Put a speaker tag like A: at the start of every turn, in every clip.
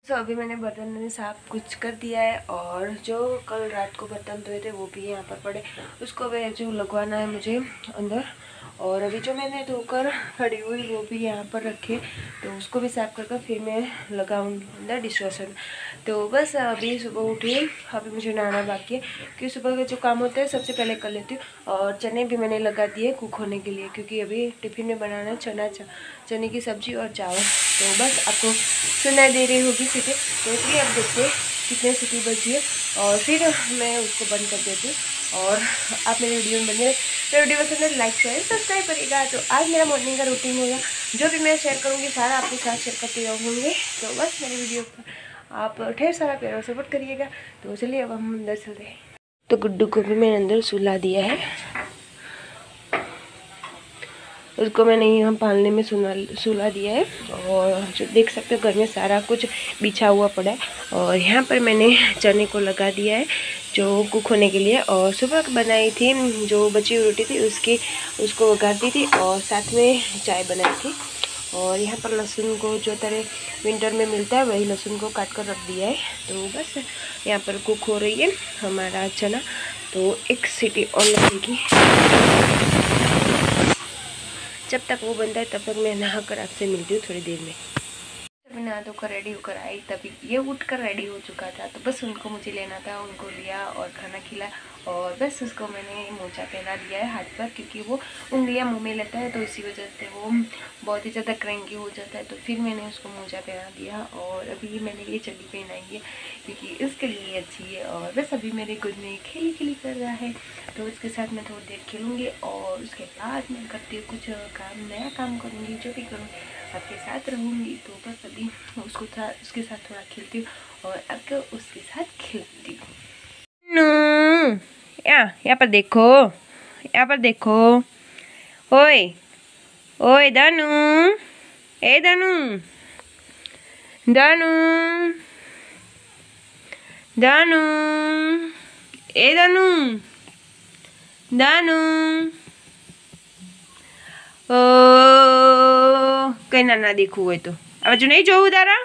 A: तो अभी मैंने बर्तन मैंने साफ कुछ कर दिया है और जो कल रात को बर्तन धोए थे वो भी यहाँ पर पड़े, उसको भी जो लगवाना है मुझे अंदर। और अभी जो मैंने धोकर खड़ी हुई वो भी यहाँ पर रखे, तो उसको भी साफ कर फिर मैं लगाऊंगी अंदर डिशवॉशर में। तो बस अभी सुबह उठी, अभी मुझे नहाना बाकी है क्योंकि सुबह के जो काम होते हैं सबसे पहले कर लेती हूँ। और चने भी मैंने लगा दिए कुक होने के लिए क्योंकि अभी टिफ़िन में बनाना है चने की सब्ज़ी और चावल। तो बस आपको सुनाई दे रही होगी सीटी, तो इसलिए अब देखते हैं कितने सीटी बची है और फिर मैं उसको बंद कर देती हूँ। और आप मेरे वीडियो में बने रहे, मेरे वीडियो पसंद है लाइक शेयर सब्सक्राइब करिएगा। तो आज मेरा मॉर्निंग का रूटीन होगा, जो भी मैं शेयर करूँगी सारा आपके साथ शेयर करते रहूँगी। तो बस मेरे वीडियो पर आप ढेर सारा प्यार और सपोर्ट करिएगा। तो चलिए अब हम अंदर चलते हैं। तो गुड्डू को भी मैंने अंदर सुला दिया है, उसको मैंने यहाँ पालने में सुला दिया है। और जो देख सकते हो घर में सारा कुछ बिछा हुआ पड़ा है। और यहाँ पर मैंने चने को लगा दिया है जो कुक होने के लिए। और सुबह बनाई थी जो बची हुई रोटी थी उसको उगार दी थी और साथ में चाय बनाई थी। और यहाँ पर लहसुन को जो तरह विंटर में मिलता है वही लहसुन को काट कर रख दिया है। तो बस यहाँ पर कुक हो रही है हमारा चना। तो एक सीटी और लगेगी, जब तक वो बनता है तब तक मैं नहा कर आपसे मिलती हूँ थोड़ी देर में। तभी नहा धोकर रेडी होकर आई, तभी ये उठकर रेडी हो चुका था। तो बस उनको मुझे लेना था, उनको लिया और खाना खिला। और बस उसको मैंने मोजा पहना दिया है हाथ पर क्योंकि वो उंगलियां मुंह में लेता है, तो इसी वजह से वो बहुत ही ज़्यादा क्रैंकी हो जाता है। तो फिर मैंने उसको मोजा पहना दिया। और अभी मैंने ये चड्डी पहनाई है क्योंकि इसके लिए अच्छी है। और बस अभी मेरे गोद में खेली कर रहा है, तो उसके साथ मैं थोड़ी देर खेलूँगी और उसके बाद मैं करती हूँ कुछ काम, नया काम करूँगी, जो भी करूँगी आपके साथ रहूँगी। तो बस अभी उसके साथ थोड़ा खेलती हूँ और अब उसके साथ खेलती हूँ। यहाँ पर देखो, यहाँ पर देखो। ओए ओए दानू, ए दानू, दानू, दानू, ए दानू, दानू। ओ कहीं ना देखू हो तो आ बाजू नहीं जोऊ तारा।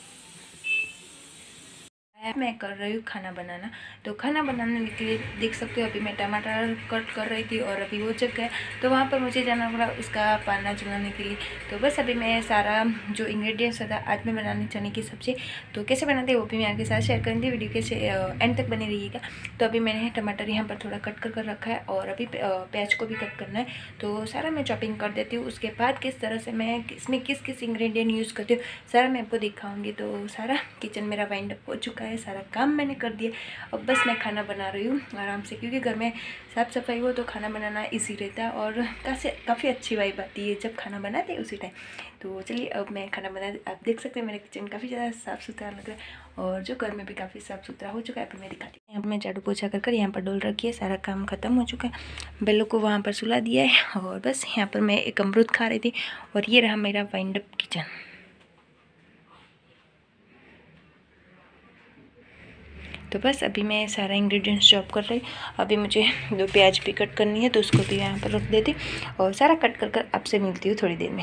A: मैं कर रही हूँ खाना बनाना। तो खाना बनाने के लिए देख सकते हो अभी मैं टमाटर कट कर रही थी और अभी वो जग गया, तो वहाँ पर मुझे जाना पड़ा उसका पाना चुनाने के लिए। तो बस अभी मैं सारा जो इंग्रेडिएंट्स होता है आज मैं बनाने चने की सब्ज़ी, तो कैसे बनाते हैं वो भी मैं आपके साथ शेयर करूँगी, वीडियो के एंड तक बने रहिएगा। तो अभी मैंने टमाटर यहाँ पर थोड़ा कट कर रखा है और अभी प्याज को भी कट करना है, तो सारा मैं चॉपिंग कर देती हूँ। उसके बाद किस तरह से मैं इसमें किस किस इंग्रेडिएंट यूज़ करती हूँ सारा मैं आपको दिखाऊँगी। तो सारा किचन मेरा वाइंड अप हो चुका है, सारा काम मैंने कर दिया। अब बस मैं खाना बना रही हूँ आराम से, क्योंकि घर में साफ़ सफाई हो तो खाना बनाना इजी रहता है और काफ़ी अच्छी वाइब आती है जब खाना बनाते हैं उसी टाइम। तो चलिए अब मैं खाना बना, आप देख सकते हैं मेरा किचन काफ़ी ज़्यादा साफ़ सुथरा लग रहा है और जो घर में भी काफ़ी साफ़ सुथरा हो चुका है। अभी मैं दिखाती हूँ, यहाँ पर मैं झाड़ू पोछा कर यहाँ पर डोल रखी है, सारा काम खत्म हो चुका है। बेलों को वहाँ पर सुला दिया है और बस यहाँ पर मैं एक अमरूद खा रही थी और ये रहा मेरा वाइंड अप किचन। तो बस अभी मैं सारा इंग्रेडिएंट्स चॉप कर रही। अभी मुझे 2 प्याज भी कट करनी है तो उसको भी यहाँ पर रख देती और सारा कट कर आपसे मिलती हूँ थोड़ी देर में।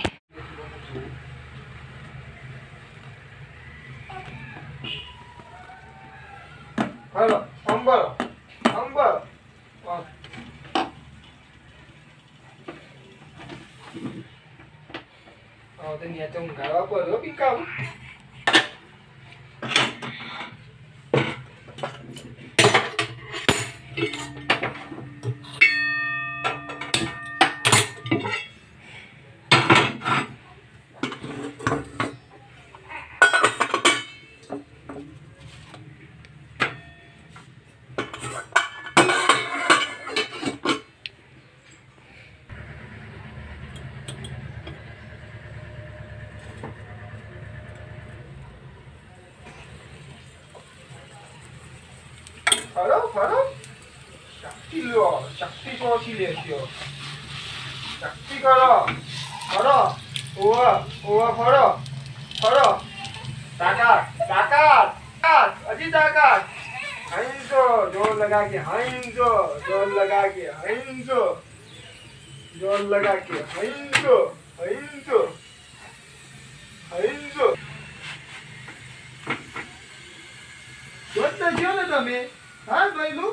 B: 바로 짝질러 짝지 좋아지래요. 짝지 가라 오와 바로 ताकत अजी ताकत हंसो जोर लगा के हंसो जोर लगा के हंसो जोर लगा के हंसो हंसो हंसो તમે હા ભાઈલું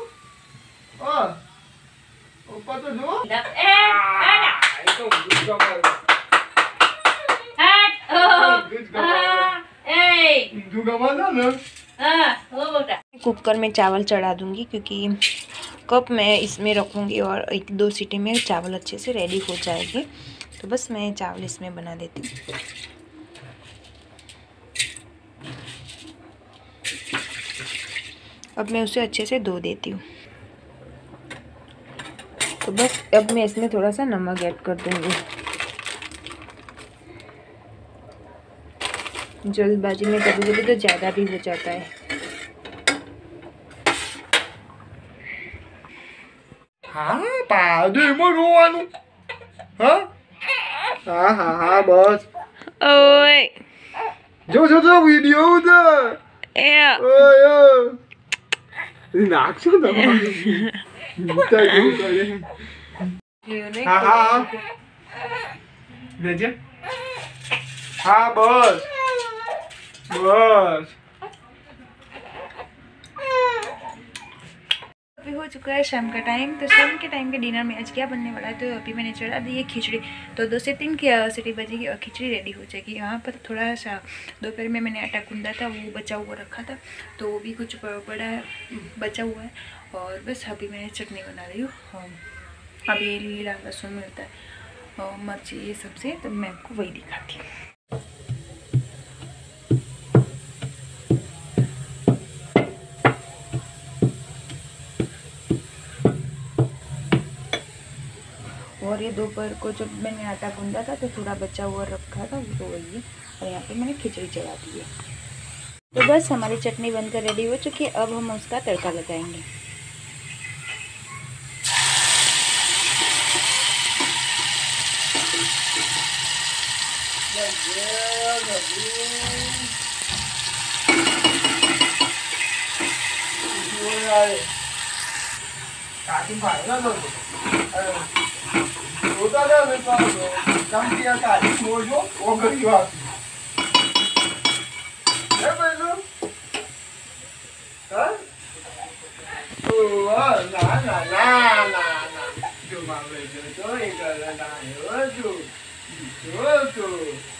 B: ઉપર તો જો એ તો ગુડ કમાલ
A: कुकर में चावल चढ़ा दूंगी क्योंकि कप मैं इसमें रखूंगी और 1-2 सीटी में चावल अच्छे से रेडी हो जाएगी। तो बस मैं चावल इसमें बना देती हूँ। अब मैं उसे अच्छे से धो देती हूँ। तो बस अब मैं इसमें थोड़ा सा नमक ऐड कर दूंगी। जल्दबाजी में कभी कभी तो ज़्यादा भी हो जाता है।
B: हाँ पादे में रोवानु हाँ हाँ हाँ हाँ बस
A: ओए
B: जो जो जो वीडियो उधर ओए नाक्सो ना हाँ हाँ भेजे हाँ बस बस
A: अभी हो चुका है शाम का टाइम। तो शाम के टाइम के डिनर में आज क्या बनने वाला है, तो अभी मैंने चढ़ा दी है खिचड़ी। तो 2 से 3 की सीटी बजेगी और खिचड़ी रेडी हो जाएगी। यहाँ पर थोड़ा सा दोपहर में मैंने आटा गूंदा था, वो बचा हुआ रखा था, तो वो भी कुछ बड़ा बचा हुआ है। और बस अभी मैं चटनी बना रही हूँ। अभी लीला लहसुन मिलता है और मिर्ची ये सब से, तो मैं आपको वही दिखाती हूँ। और ये दोपहर को जब मैंने आटा गूंदा था तो थोड़ा बचा हुआ रखा था, वो तो वही है। और यहाँ पे मैंने खिचड़ी चढ़ा दी है। तो बस हमारी चटनी बनकर रेडी हो चुकी है। अब हम उसका तड़का लगाएंगे।
B: काटी पाए ना तो होता ना मैं तो कम किया काटी वो गरीब आदमी है बोलो हाँ ओ ना ना ना ना ना जो मामले जो तो एक ना हो जो